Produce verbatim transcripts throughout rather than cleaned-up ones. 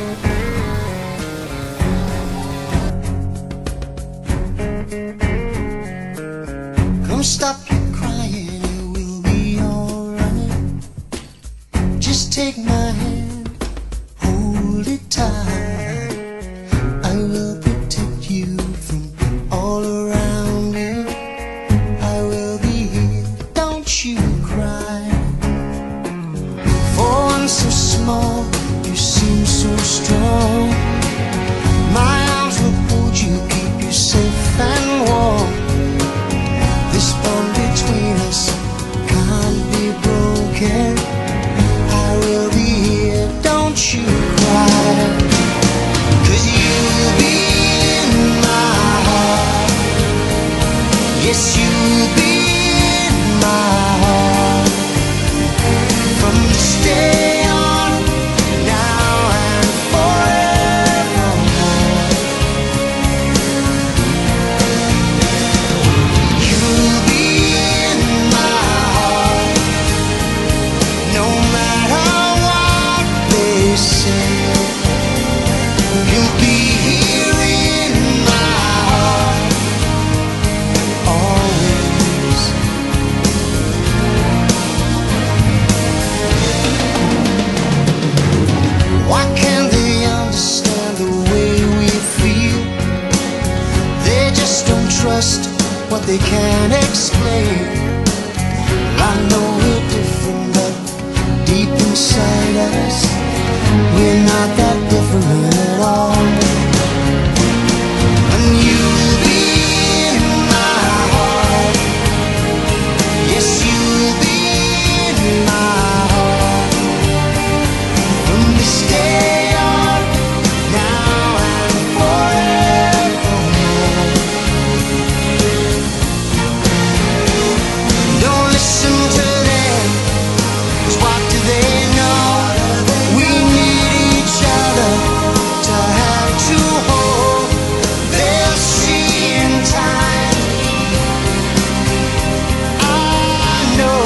Come stop your crying, it will be alright. Just take my hand, hold it tight. I will protect you from all around you. I will be here, don't you cry. For one so small, you seem so strong. My arms will hold you, keep you safe and warm. This bond between us can't be broken. I will be here, don't you cry. 'Cause you'll be in my heart. Yes, you'll be in my heart. From this day on, now and forevermore. You'll be in my heart, no matter what they say. You'll be here in my heart, always. Why can't they understand the way we feel? They just don't trust what they can't explain. I know we're different, but deep inside us, we're not that different at all. And you'll be in my heart. Yes, you'll be in my heart. From this day on, now and forevermore. Don't listen to them, 'cause what do they know? We need each other to have to hold. They'll see in time, I know.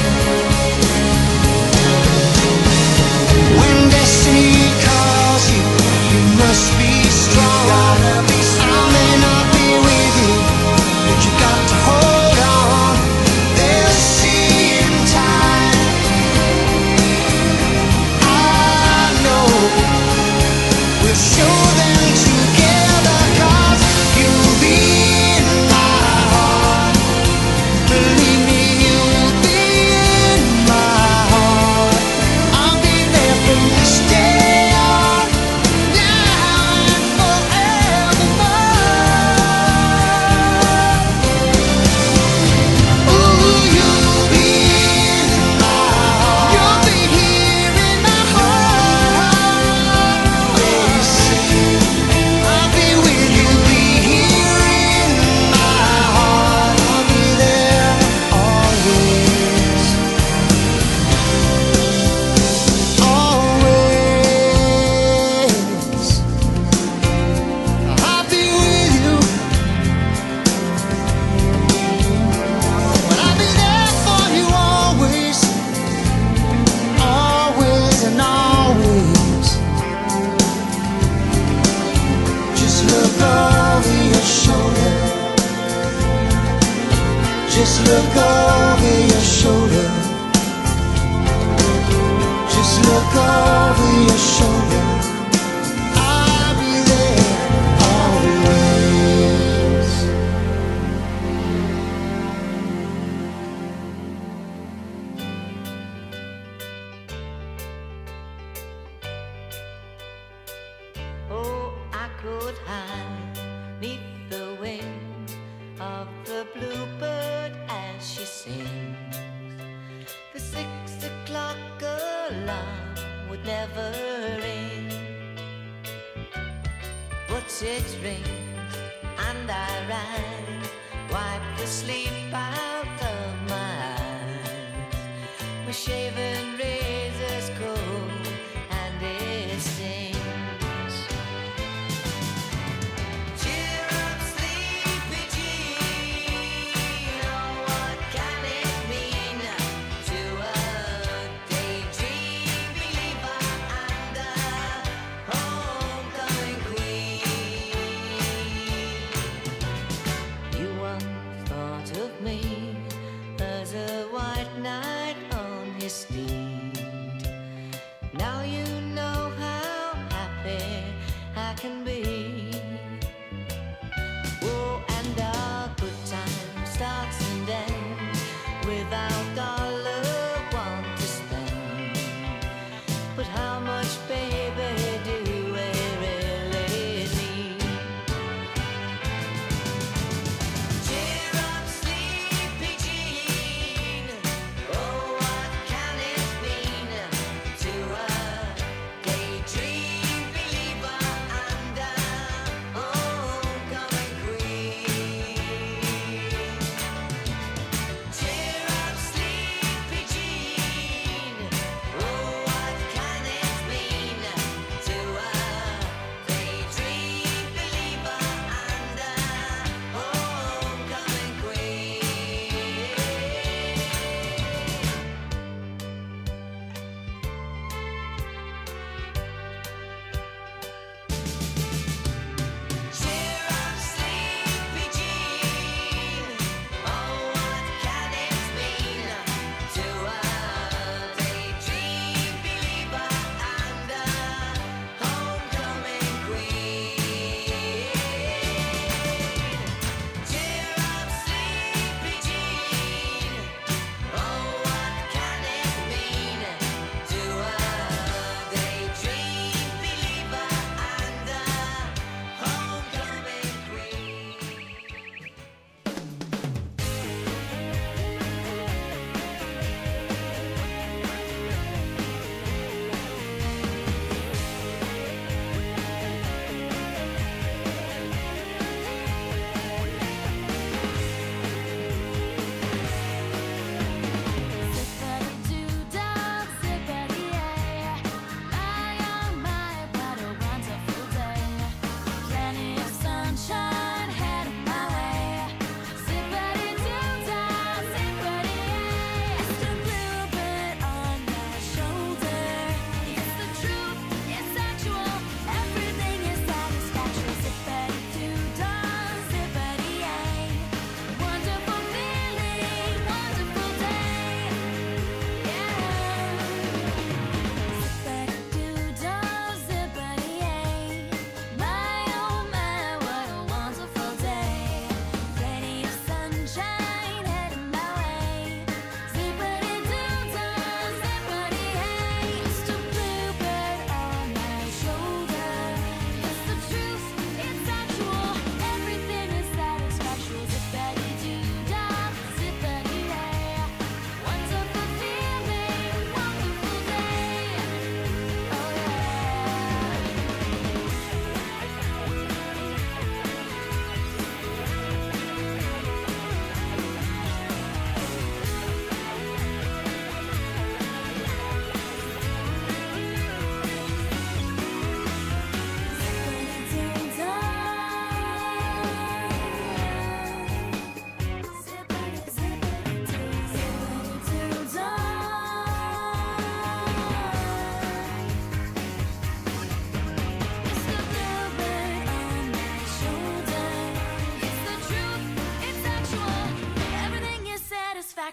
When destiny calls you, you must be strong. I may not be with you, but you got to hold on. They'll see in time, I know. We'll show them together, 'cause you'll be in my heart. Believe me, you'll be in my heart. I'll be there from this day on, now and forevermore. Ooh, you'll be in my heart. You'll be here in my heart. Always. I'll be with you, be here in my heart. I'll be there always. Always. I'll be with you. But I'll be there for you always. Always and always. Just look over your shoulder. Just look over your shoulder. Just look over your shoulder. I'll be there always. Oh, I could hide neath the wing of the bluebird as she sings. The six o'clock alarm would never ring, but it rings and I rise, wipe the sleep out of my eyes. My shaven razor's cold and it stings. Cheer up, sleepy Jean. Oh, what can it mean to a daydream believer and a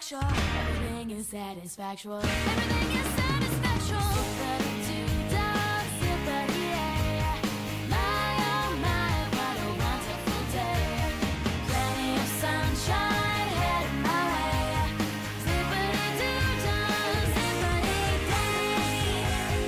sure everything is satisfactual. Everything is satisfactual. Zippity-doo-dah, zippity-yay. My, oh my, what a wonderful day. Plenty of sunshine headed my way. Zippity-doo-dah, zippity-day.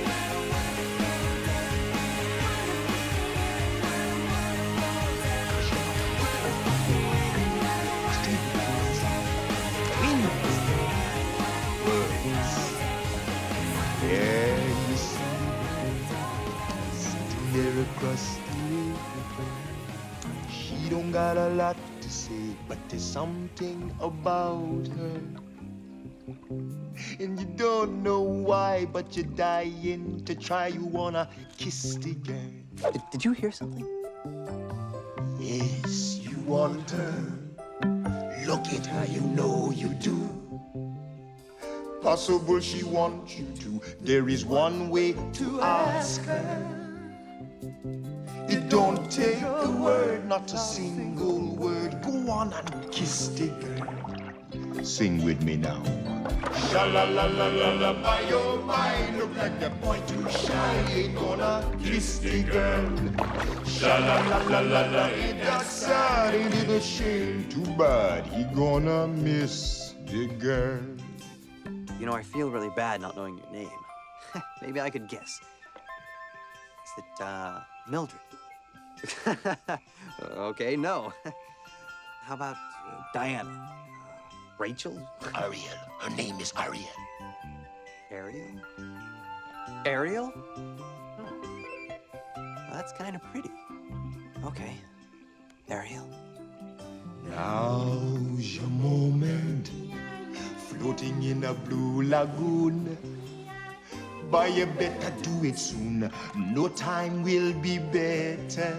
There you see, sitting there across the way. She don't got a lot to say, but there's something about her. And you don't know why, but you're dying to try. You wanna kiss the girl. Did, did you hear something? Yes, you want her. Look at her, you know you do. Possible she wants you to. There is one way to ask her. It don't take a word, not a single word. Go on and kiss the girl. Sing with me now. Sha la la la la la, my oh my. Look like the boy too shy. Ain't gonna kiss the girl. Sha la la la la la. Ain't that sad? Ain't it a shame? Too bad he gonna miss the girl. You know, I feel really bad not knowing your name. Maybe I could guess. Is it, uh, Mildred? Okay, no. How about uh, Diana? Uh, Rachel? Ariel. Her name is Ariel. Ariel? Ariel? Oh. Well, that's kind of pretty. Okay. Ariel. Now's your moment. Floating in a blue lagoon. But you better do it soon. No time will be better.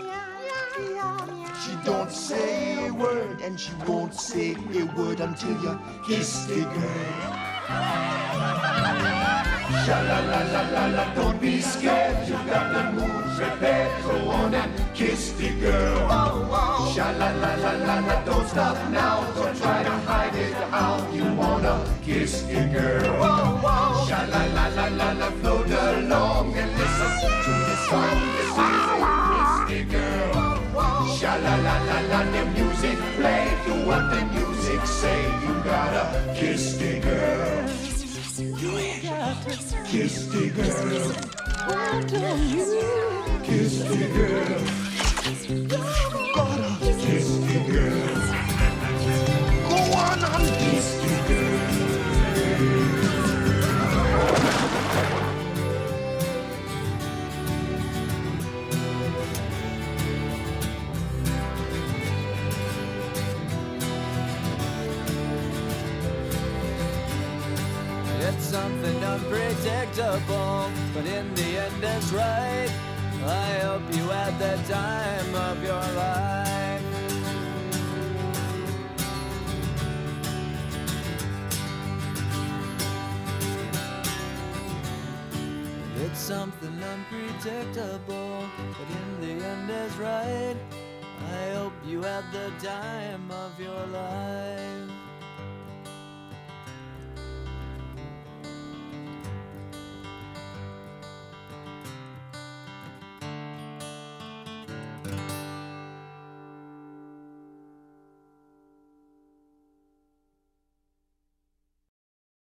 She don't say a word, and she won't say a word until you kiss the girl. Sha la la la la la, don't be scared. You got the mood prepared. Go on and kiss the girl. Sha la la la la la, don't stop now. Don't try to hide it. How you wanna kiss the girl? Sha la la la la la, float along and listen to the song. This is kiss the girl. Sha la la la la, the music play. Do what the music say. You gotta kiss the girl. Do it. Kiss the girl. Kiss the girl. Gotta kiss the girl. Go on and kiss the girl. It's something unpredictable, but in the end it's right. I hope you had the time of your life. It's something unpredictable, but in the end it's right. I hope you had the time of your life.